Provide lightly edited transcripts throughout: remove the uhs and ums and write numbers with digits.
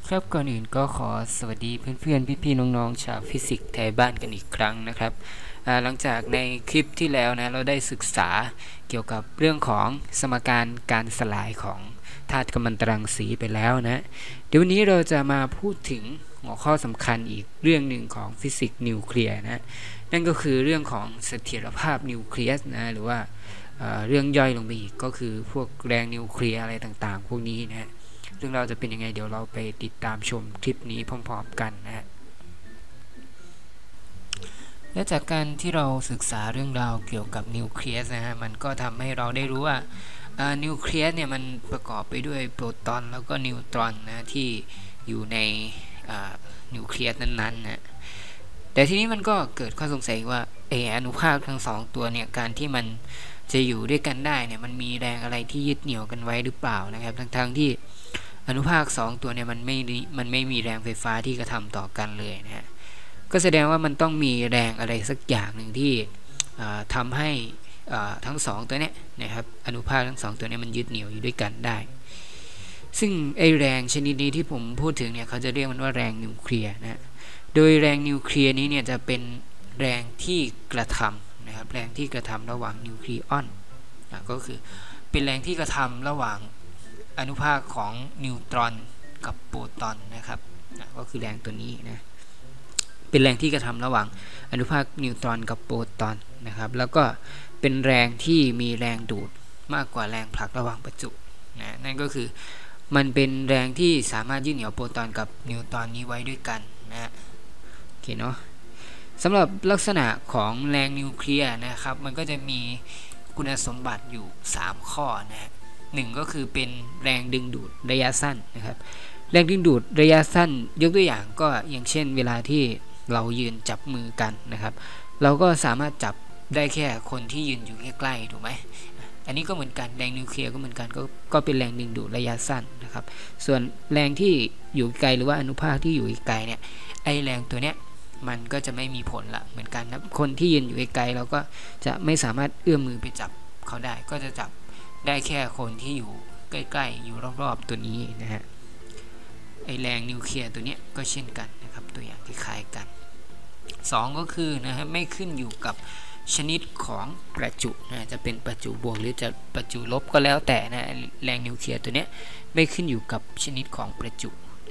ครับก่อนอื่นก็ขอสวัสดีเพื่อนๆพี่ๆน้องๆชาวฟิสิกส์ไทยบ้านกันอีกครั้งนะครับหลังจากในคลิปที่แล้วนะเราได้ศึกษาเกี่ยวกับเรื่องของสมการการสลายของธาตุกัมมันตรังสีไปแล้วนะเดี๋ยววันนี้เราจะมาพูดถึงหัวข้อสำคัญอีกเรื่องหนึ่งของฟิสิกส์นิวเคลียร์นะนั่นก็คือเรื่องของเสถียรภาพนิวเคลียสนะหรือว่าเรื่องย่อยลงไปอีกก็คือพวกแรงนิวเคลียร์อะไรต่างๆพวกนี้นะเรื่องเราจะเป็นยังไงเดี๋ยวเราไปติดตามชมคลิปนี้พร้อมๆกันนะฮะและจากการที่เราศึกษาเรื่องราวเกี่ยวกับนิวเคลียสนะฮะมันก็ทำให้เราได้รู้ว่านิวเคลียสเนี่ยมันประกอบไปด้วยโปรตอนแล้วก็นิวตรอนนะที่อยู่ในนิวเคลียสนั้นๆนะแต่ทีนี้มันก็เกิดข้อสงสัยว่าอนุภาคทั้งสองตัวเนี่ยการที่มันจะอยู่ด้วยกันได้เนี่ยมันมีแรงอะไรที่ยึดเหนี่ยวกันไว้หรือเปล่านะครับทั้งที่อนุภาค2ตัวเนี่ยมันไม่มีแรงไฟฟ้าที่กระทำต่อกันเลยนะฮะก็แสดงว่ามันต้องมีแรงอะไรสักอย่างหนึ่งที่ทำให้ทั้ง2ตัวเนี้ยนะครับอนุภาคทั้ง2ตัวนี้มันยึดเหนี่ยวอยู่ด้วยกันได้ซึ่งไอแรงชนิดนี้ที่ผมพูดถึงเนี่ยเขาจะเรียกมันว่าแรงนิวเคลียร์นะโดยแรงนิวเคลียร์นี้เนี่ยจะเป็นแรงที่กระทำนะครับแรงที่กระทำระหว่างนิวเคลียอนก็คือเป็นแรงที่กระทำระหว่างอนุภาคของนิวตรอนกับโปรตอนนะครับก็คือแรงตัวนี้นะเป็นแรงที่กระทำระหว่างอนุภาคนิวตรอนกับโปรตอนนะครับแล้วก็เป็นแรงที่มีแรงดูดมากกว่าแรงผลักระหว่างประจุนะนั่นก็คือมันเป็นแรงที่สามารถยึดเหนี่ยวโปรตอนกับนิวตรอนนี้ไว้ด้วยกันนะโอเคเนาะสำหรับลักษณะของแรงนิวเคลียร์นะครับมันก็จะมีคุณสมบัติอยู่3ข้อนะ1ก็คือเป็นแรงดึงดูดระยะสั้นนะครับแรงดึงดูดระยะสั้นยกตัวอย่างก็อย่างเช่นเวลาที่เรายืนจับมือกันนะครับเราก็สามารถจับได้แค่คนที่ยืนอยู่ใกล้ๆถูกไหมอันนี้ก็เหมือนกันแรงนิวเคลียร์ก็เหมือนกันก็เป็นแรงดึงดูดระยะสั้นนะครับส่วนแรงที่อยู่ไกลหรือว่าอนุภาคที่อยู่ไกลเนี่ยไอแรงตัวเนี้ยมันก็จะไม่มีผลละเหมือนกันนะคนที่ยืนอยู่ไกลเราก็จะไม่สามารถเอื้อมมือไปจับเขาได้ก็จะจับได้แค่คนที่อยู่ใกล้ๆอยู่รอบๆตัวนี้นะฮะไอแรงนิวเคลียร์ตัวนี้ก็เช่นกันนะครับตัวอย่างคล้ายๆกัน2ก็คือนะฮะไม่ขึ้นอยู่กับชนิดของประจุนะจะเป็นประจุบวกหรือจะประจุลบก็แล้วแต่นะแรงนิวเคลียร์ตัวนี้ไม่ขึ้นอยู่กับชนิดของประจุ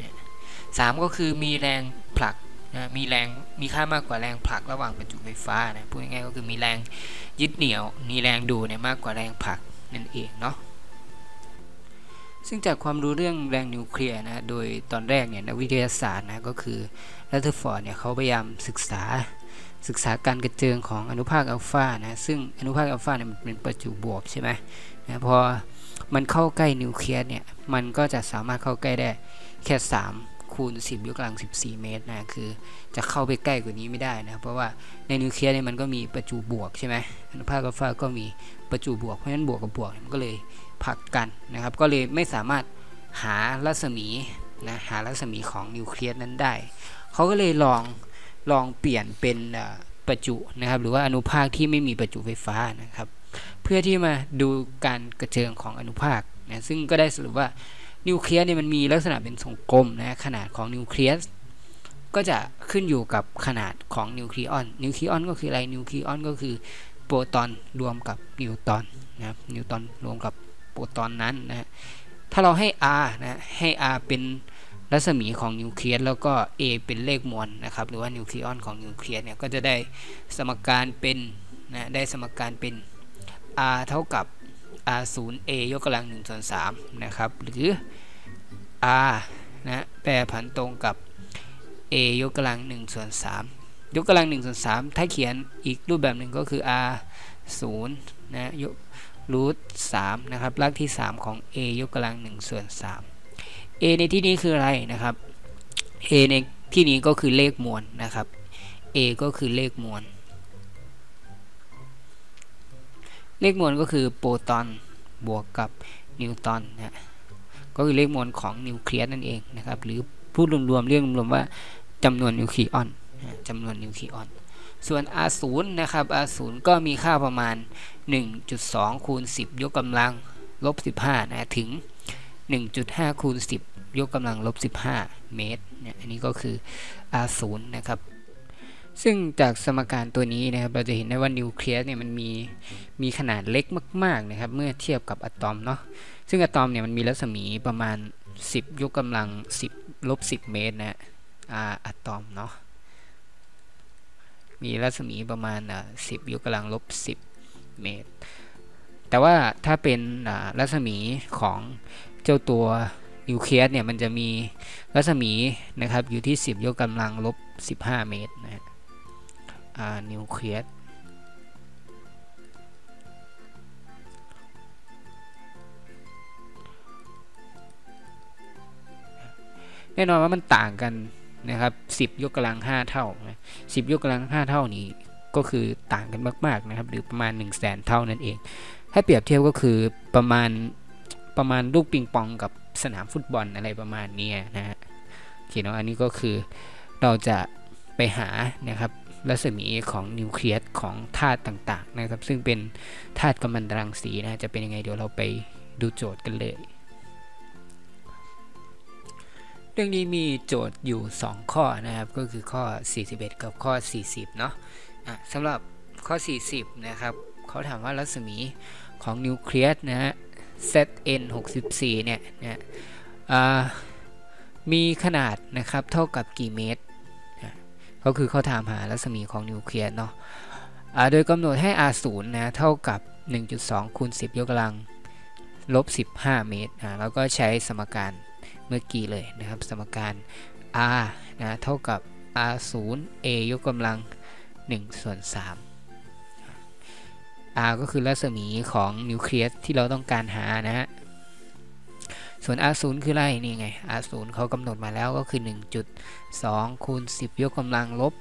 3ก็คือมีแรงผลักนะมีค่ามากกว่าแรงผลักระหว่างประจุไฟฟ้านะพูดง่ายๆก็คือมีแรงยึดเหนี่ยวมีแรงดูดเนี่ยมากกว่าแรงผลักนั่นเองเนาะซึ่งจากความรู้เรื่องแรงนิวเคลียร์นะโดยตอนแรกเนี่ยนักวิทยาศาสตร์นะก็คือรัตเทอร์ฟอร์ดเนี่ยเขาพยายามศึกษาการกระเจิงของอนุภาคอัลฟานะซึ่งอนุภาคอัลฟาเนี่ยมันเป็นประจุบวกใช่ไหมนะพอมันเข้าใกล้นิวเคลียร์เนี่ยมันก็จะสามารถเข้าใกล้ได้แค่3 คูณ 10 ยกกำลัง 14 เมตรนะคือจะเข้าไปใกล้กว่านี้ไม่ได้นะเพราะว่าในนิวเคลียร์เนี่ยมันก็มีประจุบวกใช่ไหมอนุภาคอัลฟาก็มีประจุบวกเพราะฉะนั้นบวกกับบวกมันก็เลยผลักกันนะครับก็เลยไม่สามารถหารัศมีของนิวเคลียสนั้นได้เขาก็เลยลองเปลี่ยนเป็นประจุนะครับหรือว่าอนุภาคที่ไม่มีประจุไฟฟ้านะครับเพื่อที่มาดูการกระเจิงของอนุภาคนะซึ่งก็ได้สรุปว่านิวเคลียสเนี่ยมันมีลักษณะเป็นทรงกลมนะขนาดของนิวเคลียสก็จะขึ้นอยู่กับขนาดของนิวเคลียอนก็คืออะไรนิวเคลียอนก็คือโปรตอนรวมกับนิวตรอนนะครับนิวตรอนรวมกับโปรตอนนั้นนะถ้าเราให้ r นะให้ r เป็นรัศมีของนิวเคลียสแล้วก็ a เป็นเลขมวลนะครับหรือว่านิวเคลียอนของนิวเคลียสเนี่ยก็จะได้สมการเป็นได้สมการเป็น r เท่ากับ r0 a ยกกำลัง1/3นะครับหรือ r นะแปรผันตรงกับ a ยกกำลัง1/3ยกกำลัง1/3ถ้าเขียนอีกรูปแบบหนึ่งก็คือ r0 นะยกรูท3นะครับรากที่3ของ a ยกกำลัง1/3 a ในที่นี้คืออะไรนะครับ a ในที่นี้ก็คือเลขมวลนะครับ a ก็คือเลขมวลก็คือโปรตอนบวกกับนิวตรอนนะก็คือเลขมวลของนิวเคลียสนั่นเองนะครับหรือพูดรวมๆเรียกรวมๆว่าจำนวนนิวเคลียอนส่วน R0 นะครับ R0 ก็มีค่าประมาณ 1.2 คูณ 10 ยกกำลังลบ 15นะถึง 1.5 คูณ 10 10 ยกกำลังลบ 15 เมตรเนี่ยอันนี้ก็คือ R0 นะครับซึ่งจากสมการตัวนี้นะครับเราจะเห็นได้ว่านิวเคลียสเนี่ยมันมีขนาดเล็กมากๆนะครับเมื่อเทียบกับอะตอมเนาะซึ่งอะตอมเนี่ยมันมีรัศมีประมาณ10 ยกกำลัง10 ลบ 10 เมตรนะอะตอมเนาะมีรัศมีประมาณ10 ยกกำลังลบ 10 เมตรแต่ว่าถ้าเป็นรัศมีของเจ้าตัวนิวเคลียสเนี่ยมันจะมีรัศมีนะครับอยู่ที่10 ยกกำลังลบ 15 เมตรนะนิวเคลียสแน่นอนว่ามันต่างกันนะครับ10 ยกกำลัง 5 เท่านะ10 ยกกำลัง 5 เท่านี้ก็คือต่างกันมากๆนะครับหรือประมาณ 100,000 เท่านั่นเองถ้าเปรียบเทียบก็คือประมาณลูกปิงปองกับสนามฟุตบอลอะไรประมาณนี้นะฮะโอเคเนาะอันนี้ก็คือเราจะไปหานะครับรัศมีของนิวเคลียสของธาตุต่างๆนะครับซึ่งเป็นธาตุกัมมันตรังสีนะจะเป็นยังไงเดี๋ยวเราไปดูโจทย์กันเลยเรื่องนี้มีโจทย์อยู่2ข้อนะครับก็คือข้อ41กับข้อ40เนาะสำหรับข้อ40นะครับเขาถามว่ารัศมีของนิวเคลียสนะฮะ ZN64 เนี่ยมีขนาดนะครับเท่ากับกี่เมตรก็คือเขาถามหารัศมีของนิวเคลียสเนาะโดยกำหนดให้ R0 นะเท่ากับ 1.2 คูณ 10 ยกกำลังลบ 15 เมตรแล้วก็ใช้สมการเมื่อกี้เลยนะครับสมการ R นะเท่ากับ R0 A ยกกำลัง1/3 R ก็คือรัศมีของนิวเคลียสที่เราต้องการหานะฮะส่วน R0 คืออะไรนี่ไง R0 เขากำหนดมาแล้วก็คือ 1.2 คูณ 10 ยกกำลังลบ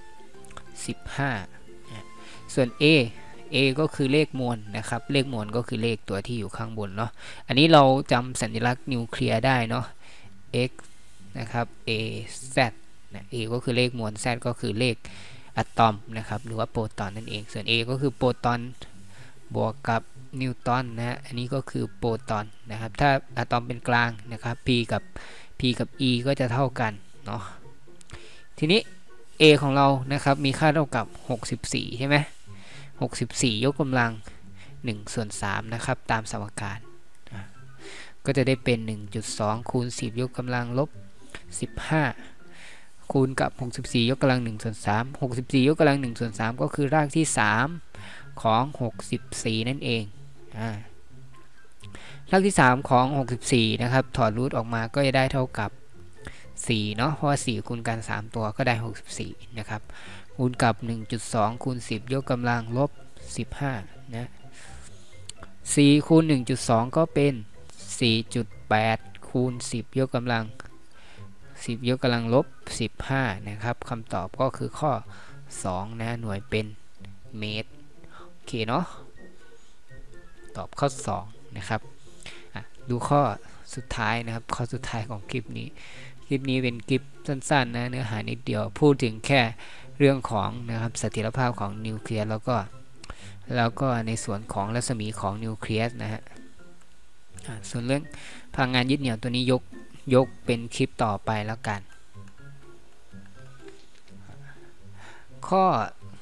15ส่วน A ก็คือเลขมวลนะครับเลขมวลก็คือเลขตัวที่อยู่ข้างบนเนาะอันนี้เราจำสัญลักษณ์นิวเคลียร์ได้เนาะ x นะครับ a z นะ a ก็คือเลขมวล z ก็คือเลขอะตอมนะครับหรือว่าโปรตอนนั่นเองส่วน a ก็คือโปรตอนบวกกับนิวตรอนนะอันนี้ก็คือโปรตอนนะครับถ้าอะตอมเป็นกลางนะครับ p กับ e ก็จะเท่ากันเนาะทีนี้ a ของเรานะครับมีค่าเท่ากับ64ใช่ไหม64 ยกกำลัง1/3นะครับตามสมการก็จะได้เป็น 1.2 คูณ 10 ยกกำลังลบ 15คูณกับ64 ยกกำลัง1/3 64 ยกกำลัง1/3ก็คือรากที่3ของ64นั่นเองรากที่3ของ64นะครับถอดรูทออกมาก็จะได้เท่ากับ4เนาะเพราะว่า4คูณกัน3ตัวก็ได้64นะครับคูณกับ 1.2 คูณ 10 ยกกำลังลบ 15นะ4คูณ 1.2 ก็เป็น 4.8 คูณ 10 ยกกำลัง10 ยกกำลังลบ 15นะครับคำตอบก็คือข้อ2นะหน่วยเป็นเมตรโอเคเนาะตอบข้อ2นะครับดูข้อสุดท้ายนะครับข้อสุดท้ายของคลิปนี้เป็นคลิปสั้นๆนะเนื้อหานิดเดียวพูดถึงแค่เรื่องของนะครับเสถียรภาพของนิวเคลียสแล้วก็ในส่วนของรัศมีของนิวเคลียสนะฮะส่วนเรื่องพลังงานยึดเหนี่ยวตัวนี้ยกเป็นคลิปต่อไปแล้วกันข้อ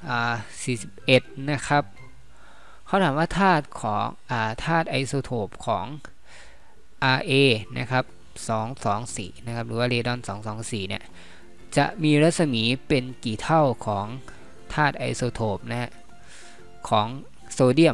41นะครับเขาถามว่าธาตุของธาตุไอโซโทปของ Ra นะครับ224นะครับหรือว่าเรดอน224เนี่ยจะมีรัศมีเป็นกี่เท่าของธาตุไอโซโทปนะฮะของโซเดียม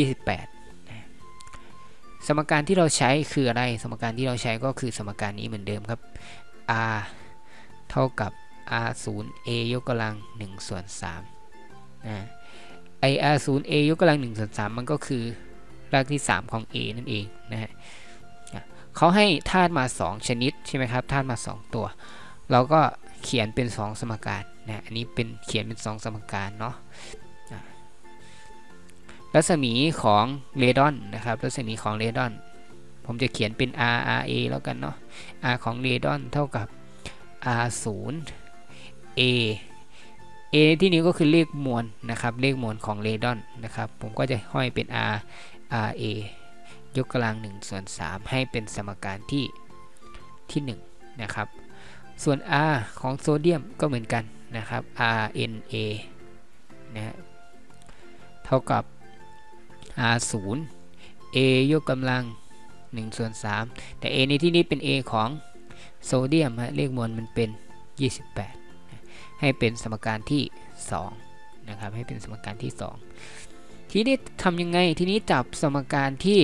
28สมการที่เราใช้คืออะไรสมการที่เราใช้ก็คือสมการนี้เหมือนเดิมครับ R เท่ากับ R0 A ยกกำลัง1/3ไอ R0 A ยกกำลัง1/3มันก็คือรากที่3ของ A นั่นเองนะฮะเขาให้ธาตุมา2ชนิดใช่ไหมครับธาตุมา2ตัวเราก็เขียนเป็น2สมการนะอันนี้เป็นเขียนเป็น2สมการเนาะรัศมีของเรดอนนะครับรัศมีของเรดอนผมจะเขียนเป็น RA แล้วกันเนาะ R ของเรดอนเท่ากับ R0 A ในที่นี้ก็คือเลขมวลนะครับเลขมวลของเรดอนนะครับผมก็จะห้อยเป็น RA ยกกำลัง1/3ให้เป็นสมการที่1 นะครับส่วน R ของโซเดียมก็เหมือนกันนะครับ RNA นะเท่ากับ R0 A ยกกำลัง1/3แต่ A ในที่นี้เป็น A ของโซเดียมเลขมวลมันเป็น28ให้เป็นสมการที่2นะครับให้เป็นสมการที่2ทีนี้ทำยังไงทีนี้จับสมการที่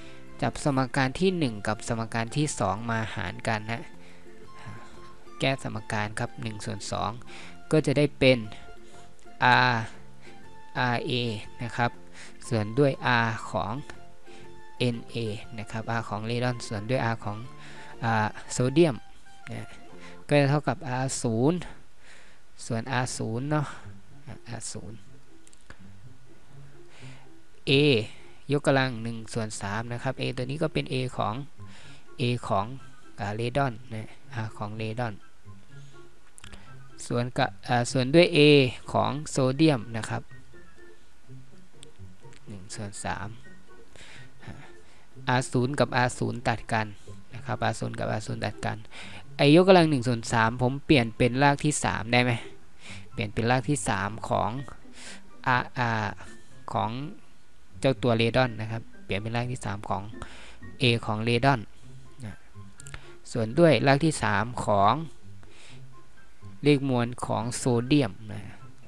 1กับสมการที่2มาหารกันนะแก้สมการครับ1/2ก็จะได้เป็น RA นะครับส่วนด้วย R ของ Na นะครับ R ของเรดอนส่วนด้วย R ของโซเดียมนะก็จะเท่ากับ R0 ส่วน R0 เนาะ R0 A ยกกำลัง1/3นะครับ A ตัวนี้ก็เป็น A ของเรดอนนะ R ของเรดอนส่วนด้วย A ของโซเดียมนะครับ1/3 R0 กับ R0 ตัดกันนะครับ R0 กับ R0 ตัดกันยกกำลัง1/3ผมเปลี่ยนเป็นรากที่3ได้ไหมเปลี่ยนเป็นรากที่3ของของเจ้าตัวเรดอนนะครับเปลี่ยนเป็นรากที่3ของ A ของเรดอนนะส่วนด้วยรากที่3ของเลขมวลของโซเดียมนะ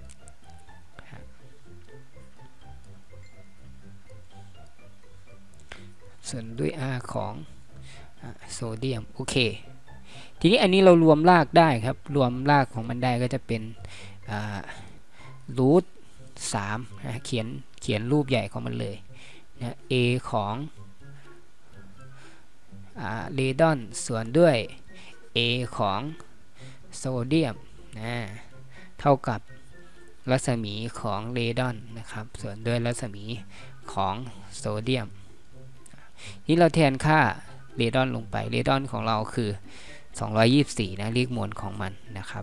ส่วนด้วย R ของโซเดียมโอเคทีนี้อันนี้เรารวมรากได้ครับรวมรากของมันได้ก็จะเป็นรูท3นะเขียนรูปใหญ่ของมันเลยนะ A ของเรดอนส่วนด้วย A ของโซเดียมนะเท่ากับรัศมีของเรดอนนะครับส่วนด้วยรัศมีของโซเดียมนี่เราแทนค่าเรดอนลงไปเรดอนของเราคือ224นะเลขมวลของมันนะครับ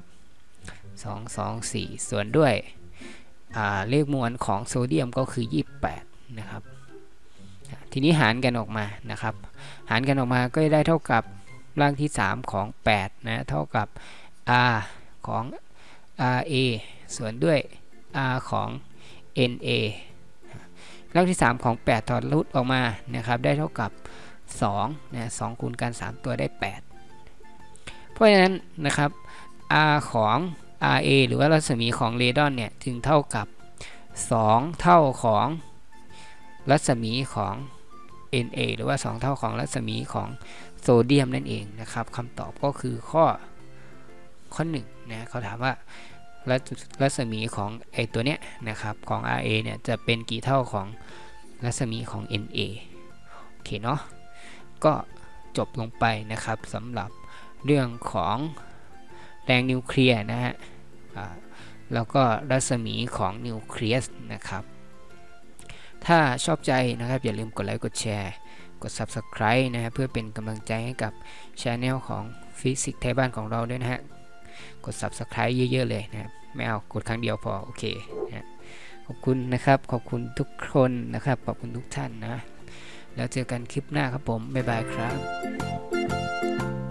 224ส่วนด้วยเลขมวลของโซเดียมก็คือ28นะครับทีนี้หารกันออกมานะครับหารกันออกมาก็ได้เท่ากับร่างที่3ของ8นะเท่ากับ R ของ RA ส่วนด้วย R ของ Na ร่างที่3ของ8ถอดรูทออกมานะครับได้เท่ากับ2นะ2คูณกัน3ตัวได้8เพราะฉะนั้นนะครับ R ของ RA หรือว่ารัศมีของเรดอนเนี่ยถึงเท่ากับ2เท่าของรัศมีของ Na หรือว่า2เท่าของรัศมีของโซเดียมนั่นเองนะครับคำตอบก็คือข้อ1นะเขาถามว่ารัศมีของตัวเนี้ยนะครับของ RA เนี่ยจะเป็นกี่เท่าของรัศมีของ Na โอเคเนาะก็จบลงไปนะครับสำหรับเรื่องของแรงนิวเคลียร์นะฮะแล้วก็รัศมีของนิวเคลียสนะครับถ้าชอบใจนะครับอย่าลืมกดไลค์กดแชร์กด Subscribe นะฮะเพื่อเป็นกำลังใจให้กับ Channel ของฟิสิกส์ไทยบ้านของเราด้วยนะฮะกด Subscribe เยอะๆเลยนะครับไม่เอากดครั้งเดียวพอโอเคนะขอบคุณนะครับขอบคุณทุกคนนะครับขอบคุณทุกท่านนะแล้วเจอกันคลิปหน้าครับผมบ๊ายบายครับ